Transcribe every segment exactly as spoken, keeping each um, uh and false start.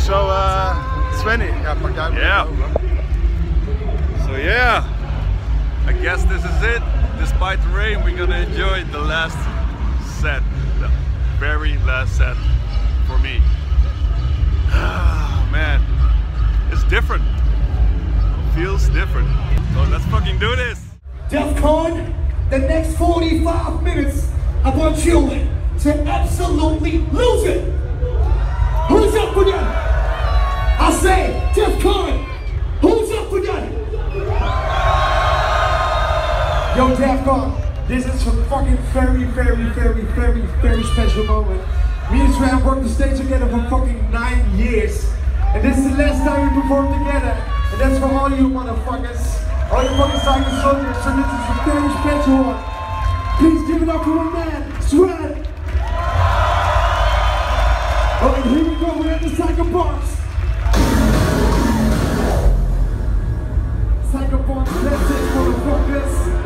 So, uh, Svenny, yeah. So yeah, I guess this is it. Despite the rain, we're gonna enjoy the last set, the very last set for me. Ah, man, it's different. Feels different. So let's fucking do this. DEFCON, the next forty-five minutes, I want you to absolutely lose it. Who's up for that? I say, DEFCON, who's up for that? Yo, DEFCON, this is a fucking very, very, very, very, very special moment. Me and Sven worked the stage together for fucking nine years. And this is the last time we perform together. And that's for all you motherfuckers. All you fucking Psyko soldiers. So this is a very special one. Please give it up for my man, Sven. Oh, and here we go, we're at the Psyko Punkz. Psyko Punkz, that's it, motherfuckers.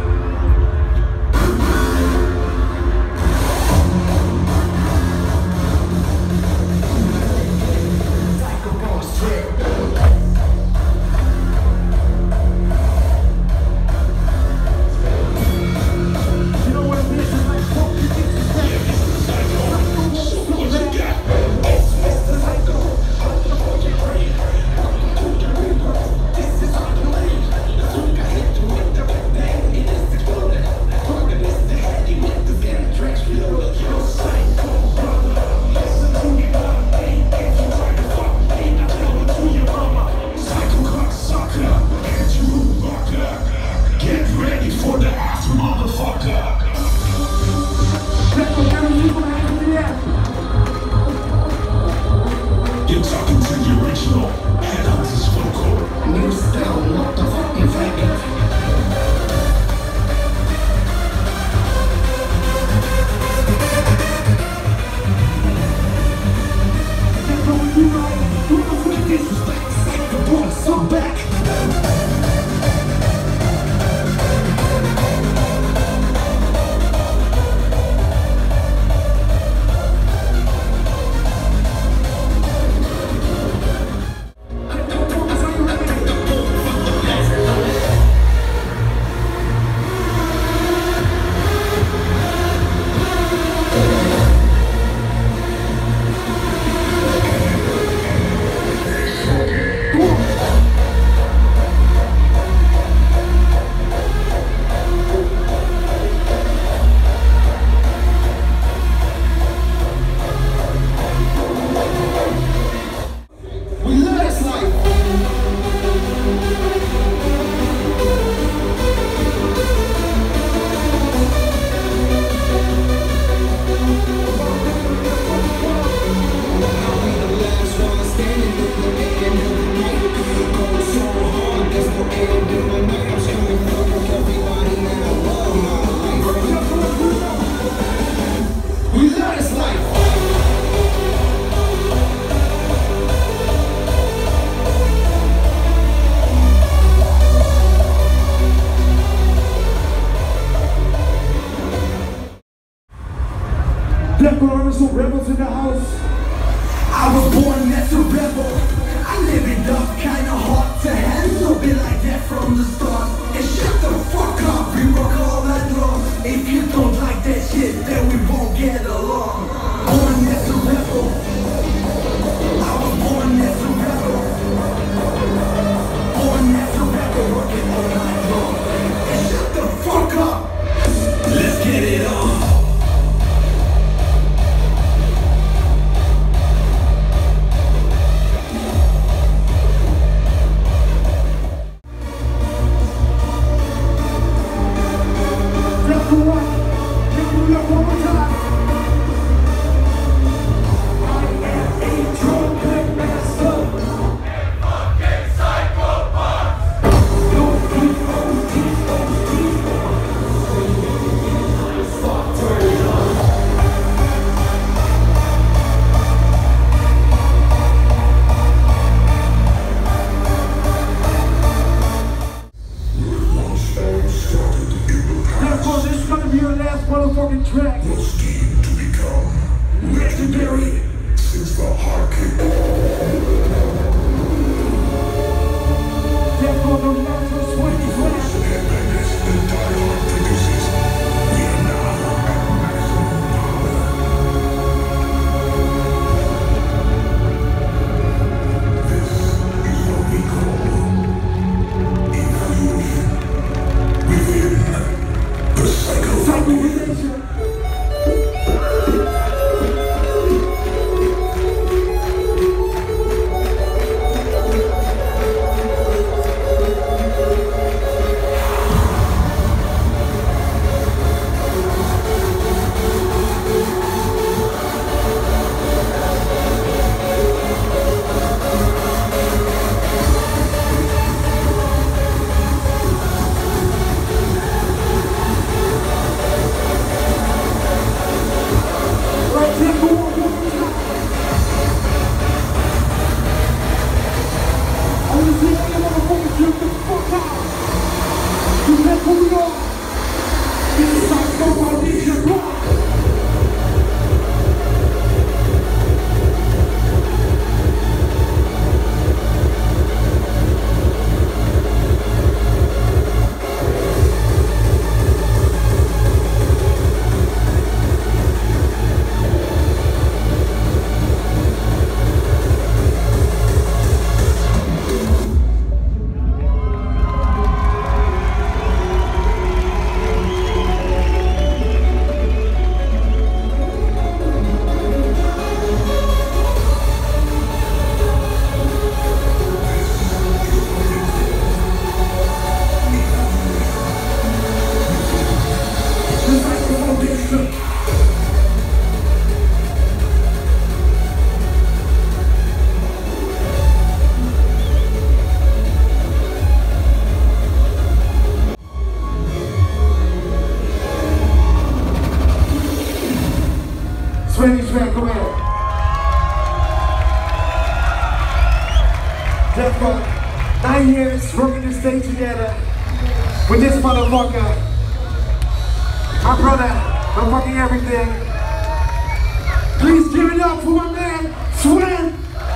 Defcon, nine years working this stage together with this motherfucker. My brother, my fucking everything. Please give it up for my man, Sven.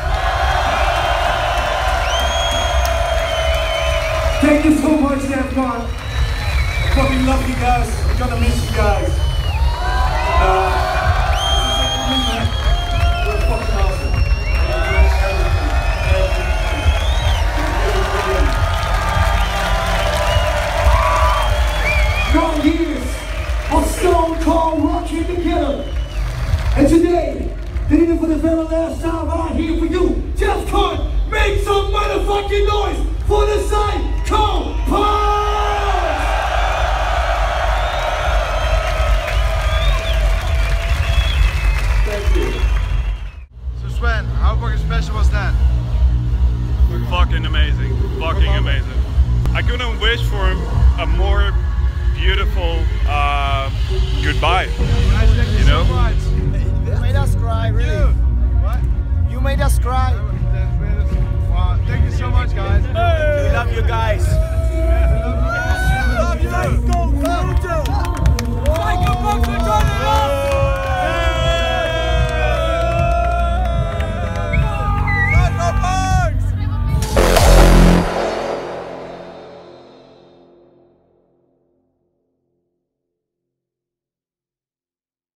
Thank you so much, Defcon. Fucking love you guys. We're gonna miss you guys. Uh, You're fucking awesome. Nine years of stone cold rocking together. And today, they did it for the very last time right here for you. Defcon, make some motherfucking noise for the Psyko Punkz! Thank you. So Sven, how fucking special was that? Fucking amazing. Fucking amazing. I couldn't wish for a more beautiful uh, goodbye. Guys, thank you You know? so much.